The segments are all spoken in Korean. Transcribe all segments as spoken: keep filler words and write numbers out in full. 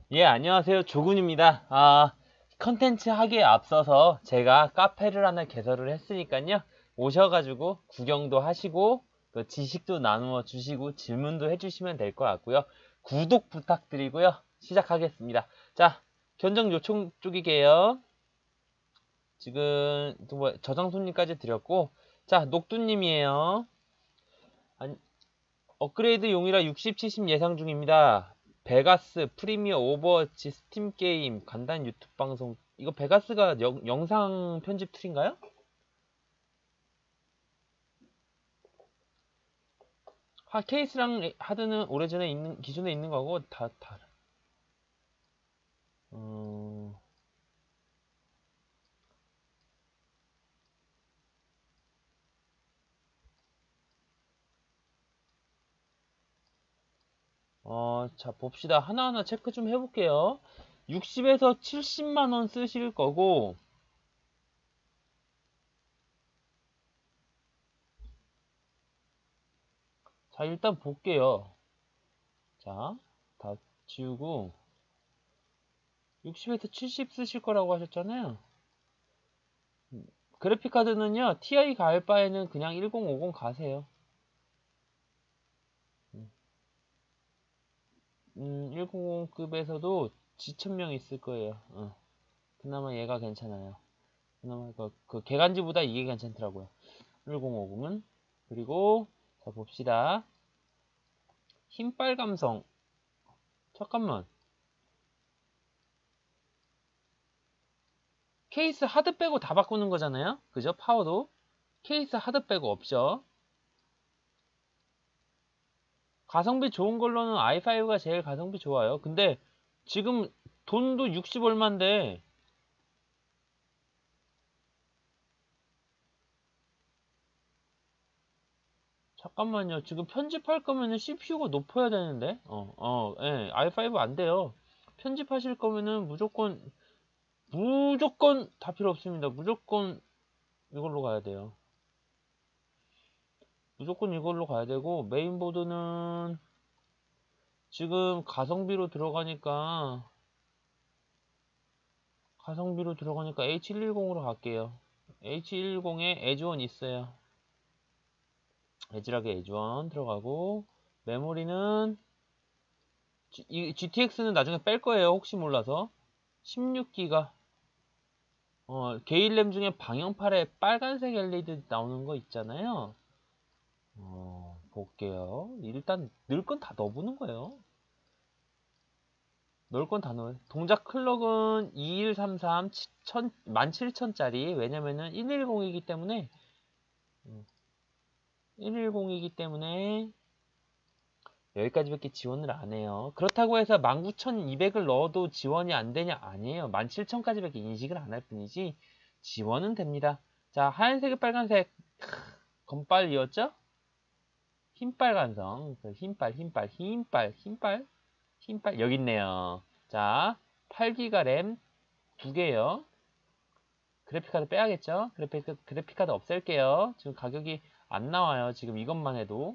예, 안녕하세요. 조군입니다. 아, 컨텐츠 하기에 앞서서 제가 카페를 하나 개설을 했으니까요. 오셔가지고 구경도 하시고 또 지식도 나누어 주시고 질문도 해주시면 될 것 같고요. 구독 부탁드리고요. 시작하겠습니다. 자, 견적 요청 쪽이게요. 지금 또 뭐 저장 손님까지 드렸고, 자, 녹두님이에요. 아니, 업그레이드 용이라 육십, 칠십 예상 중입니다. 베가스, 프리미어, 오버워치, 스팀 게임, 간단 유튜브 방송. 이거 베가스가 영, 영상 편집 툴인가요? 하, 케이스랑 하드는 오래전에 있는, 기존에 있는 거고, 다, 다. 음, 어, 자, 봅시다. 하나하나 체크 좀 해볼게요. 육십에서 칠십만 원 쓰실 거고, 자, 일단 볼게요. 자, 다 지우고, 육십에서 칠십 쓰실 거라고 하셨잖아요. 그래픽카드는요, 티아이 갈 바에는 그냥 천오십 가세요. 음, 천급에서도 지천명 있을 거예요. 어. 그나마 얘가 괜찮아요. 그나마 그, 그 개간지보다 이게 괜찮더라고요. 천오십은. 그리고, 자, 봅시다. 흰빨 감성. 잠깐만. 케이스 하드 빼고 다 바꾸는 거잖아요? 그죠? 파워도. 케이스 하드 빼고 없죠? 가성비 좋은 걸로는 아이 파이브가 제일 가성비 좋아요. 근데 지금 돈도 육십 얼마인데 잠깐만요. 지금 편집할 거면은 씨피유가 높아야 되는데 어, 어, 예, 아이 파이브 안 돼요. 편집하실 거면은 무조건 무조건 다 필요 없습니다. 무조건 이걸로 가야 돼요. 무조건 이걸로 가야 되고 메인보드는 지금 가성비로 들어가니까 가성비로 들어가니까 에이치 백십으로 갈게요. 에이치 백십에 에즈원 있어요. 에즈락에 에즈원 들어가고 메모리는 G, 이 지티엑스는 나중에 뺄 거예요. 혹시 몰라서 십육 기가 어, 게일램 중에 방향팔에 빨간색 엘이디 나오는 거 있잖아요. 어, 볼게요. 일단 넣을 건 다 넣어보는 거예요. 넣을 건 다 넣어요. 동작 클럭은 이일삼삼 만 칠천짜리 왜냐면은 백십이기 때문에 백십이기 때문에 여기까지밖에 지원을 안 해요. 그렇다고 해서 만 구천이백을 넣어도 지원이 안 되냐? 아니에요. 만 칠천까지밖에 인식을 안 할 뿐이지 지원은 됩니다. 자, 하얀색에 빨간색 검빨이었죠? 흰빨 간성. 흰빨, 흰빨, 흰빨, 흰빨, 흰빨 여기 있네요. 자, 팔 기가 램 두 개요. 그래픽카드 빼야겠죠? 그래픽, 그래픽카드 없앨게요. 지금 가격이 안 나와요. 지금 이것만 해도.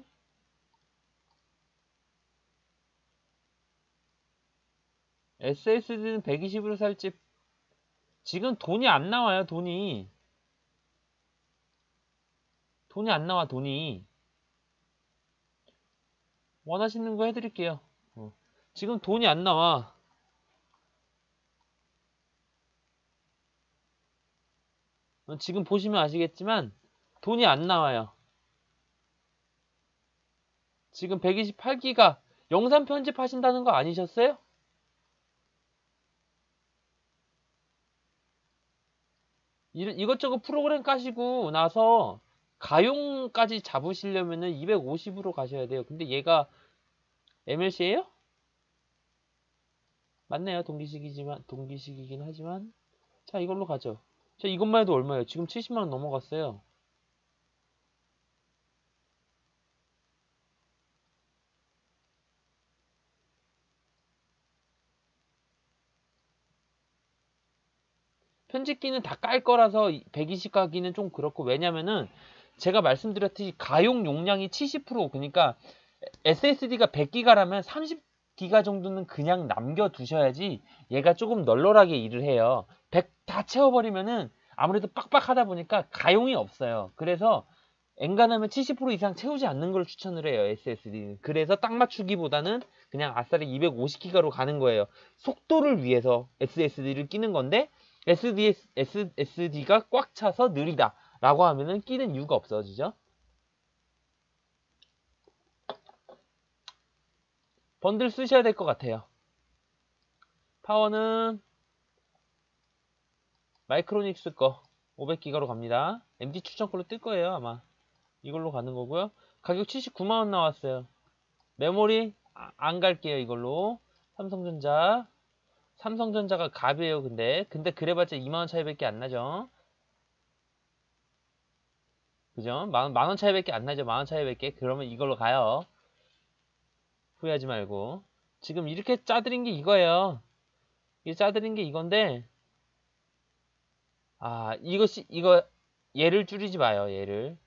에스에스디는 백이십으로 살지 지금 돈이 안 나와요. 돈이 돈이 안 나와. 돈이 원하시는 거 해드릴게요. 어. 지금 돈이 안 나와. 어, 지금 보시면 아시겠지만 돈이 안 나와요. 지금 백이십팔 기가 영상 편집하신다는 거 아니셨어요? 이, 이것저것 프로그램 까시고 나서 가용까지 잡으시려면은 이백오십으로 가셔야 돼요. 근데 얘가 엠엘씨예요? 맞네요. 동기식이지만 동기식이긴 하지만 자 이걸로 가죠. 자 이것만 해도 얼마예요? 지금 칠십만 원 넘어갔어요. 편집기는 다 깔 거라서 백이십 가기는 좀 그렇고 왜냐면은 제가 말씀드렸듯이 가용 용량이 칠십 퍼센트 그러니까 에스에스디가 백 기가라면 삼십 기가 정도는 그냥 남겨두셔야지 얘가 조금 널널하게 일을 해요. 백 다 채워버리면은 아무래도 빡빡하다 보니까 가용이 없어요. 그래서 엔간하면 칠십 퍼센트 이상 채우지 않는 걸 추천을 해요. 에스에스디는. 그래서 딱 맞추기보다는 그냥 아싸리 이백오십 기가로 가는 거예요. 속도를 위해서 에스에스디를 끼는 건데 에스디가 꽉 차서 느리다 라고 하면은 끼는 이유가 없어지죠. 번들 쓰셔야 될 것 같아요. 파워는 마이크로닉스 거 오백 기가로 갑니다. 엠디 추천 걸로 뜰 거예요. 아마 이걸로 가는 거고요. 가격 칠십구만 원 나왔어요. 메모리 아, 안 갈게요. 이걸로 삼성전자 삼성전자가 갑이에요. 근데 근데 그래봤자 이만 원 차이밖에 안 나죠. 그죠? 만, 만원 차이밖에 안 나죠. 만 원 차이밖에. 그러면 이걸로 가요. 후회하지 말고. 지금 이렇게 짜드린 게 이거예요. 이게 짜드린 게 이건데 아 이것이 이거 얘를 줄이지 마요. 얘를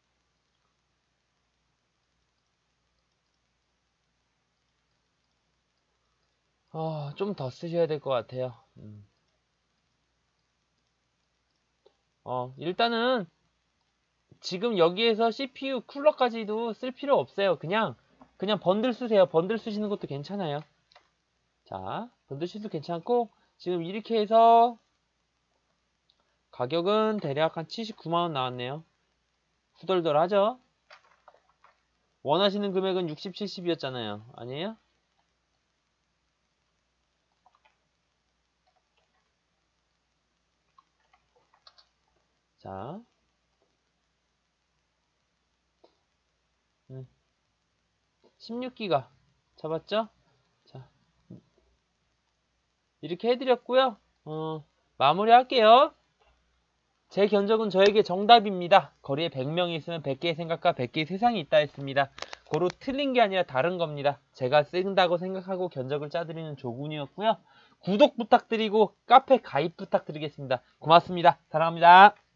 어, 좀 더 쓰셔야 될 것 같아요. 음. 어, 일단은 지금 여기에서 씨피유 쿨러까지도 쓸 필요 없어요. 그냥 그냥 번들 쓰세요. 번들 쓰시는 것도 괜찮아요. 자, 번들 쓰셔도 괜찮고 지금 이렇게 해서 가격은 대략 한 칠십구만 원 나왔네요. 후덜덜하죠? 원하시는 금액은 육십, 칠십이었잖아요. 아니에요? 자, 음. 십육 기가 잡았죠? 자, 이렇게 해드렸고요. 어, 마무리 할게요. 제 견적은 저에게 정답입니다. 거리에 백 명이 있으면 백 개의 생각과 백 개의 세상이 있다 했습니다. 고로 틀린 게 아니라 다른 겁니다. 제가 쓴다고 생각하고 견적을 짜드리는 조군이었고요. 구독 부탁드리고 카페 가입 부탁드리겠습니다. 고맙습니다. 사랑합니다.